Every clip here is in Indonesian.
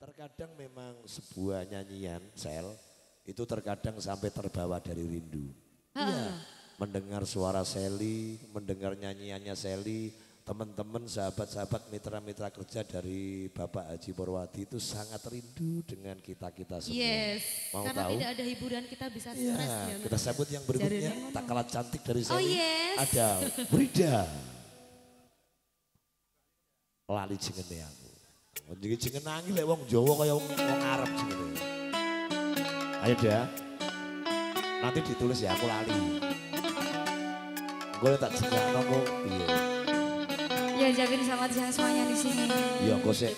Terkadang memang sebuah nyanyian sel itu terkadang sampai terbawa dari rindu. Iya, mendengar suara Sally, mendengar nyanyiannya Sally, teman-teman, sahabat-sahabat, mitra-mitra kerja dari Bapak Haji Purwadi itu sangat rindu dengan kita-kita semua. Yes, Mau karena tahu? tidak ada hiburan kita bisa Iya, stres ya. kita sambut yang berikutnya, tak kalah cantik dari Sally. yes. Ada Brida. Lali jengene aku. Jadi jengen nangis lek wong Jawa kaya wong Arab jengene. Ayo dah. Nanti ditulis ya aku lali. Gue tak jenggakno kok piye. Ya jadi selamat siang semuanya di sini. Ya kok sik.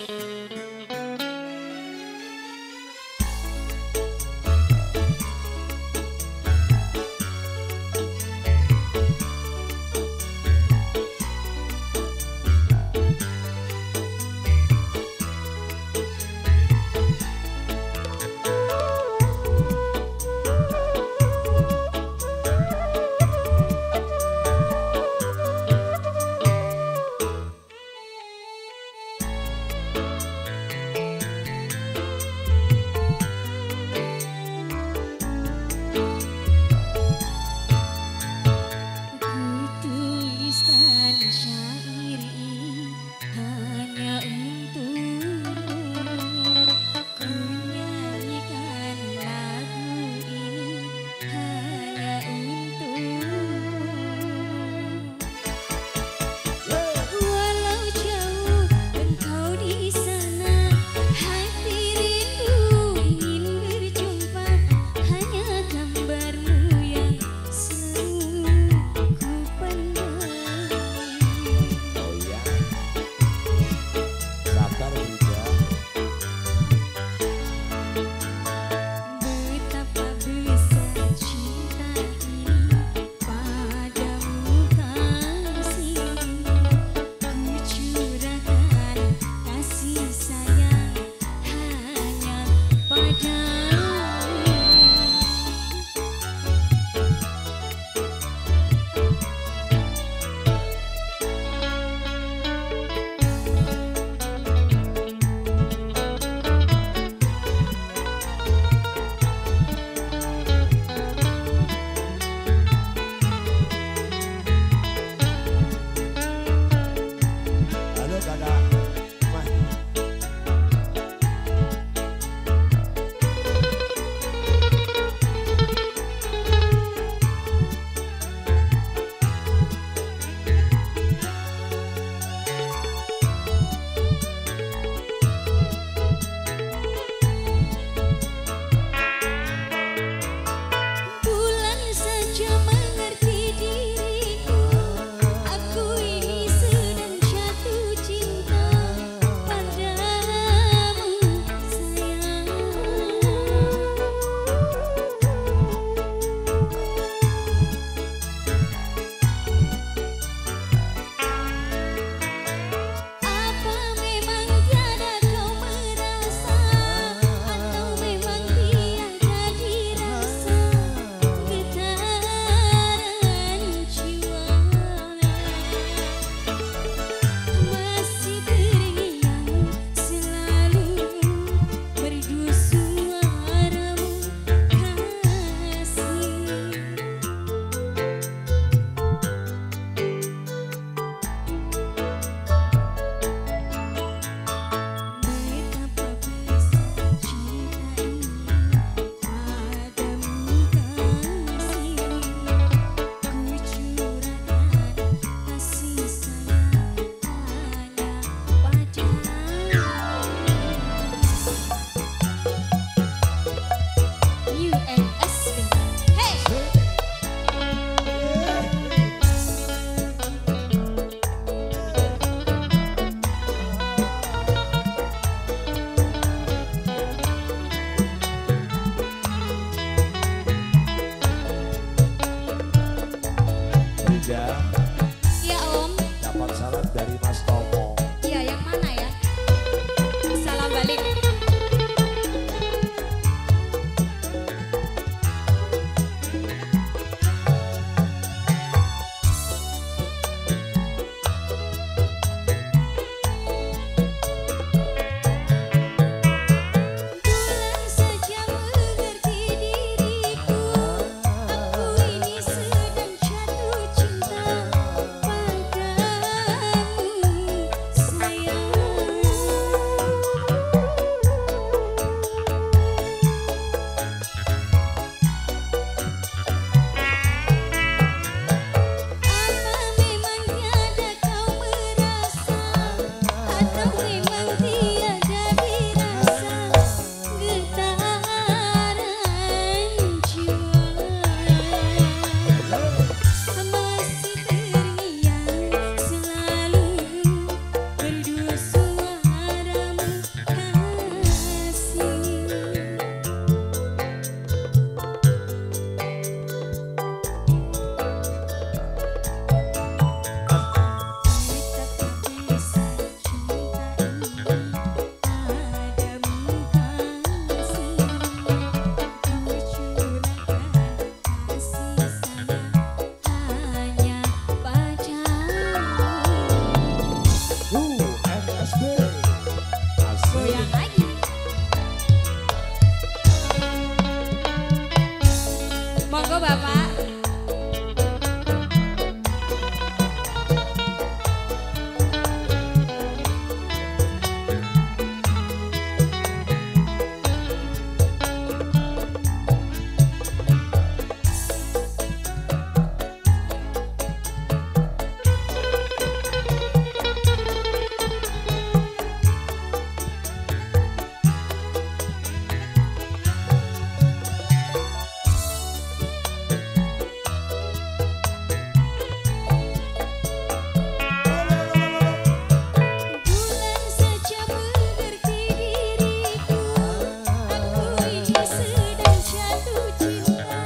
sedang jatuh cinta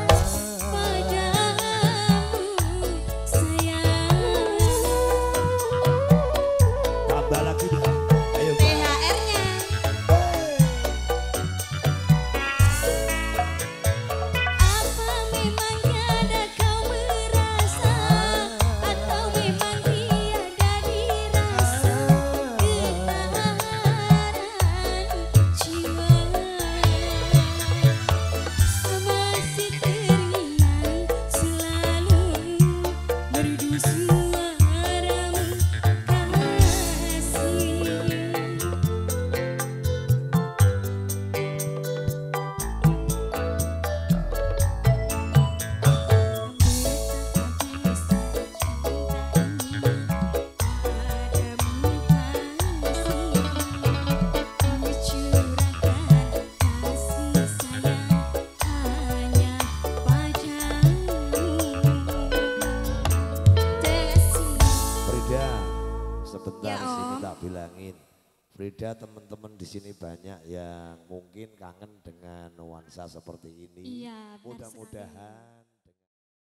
padamu sayang. Tambah lagi dong. Ayo Mbak. THR-nya. Apa memangnya ada kau merasa atau memang tiada dirasa getaran jiwa masih terngiang selalu merdu suaramu kasih. Frida, sebentar Ya, di sini Om. tak bilangin. Frida, teman-teman di sini banyak yang mungkin kangen dengan nuansa seperti ini. Iya, benar sekali. Mudah-mudahan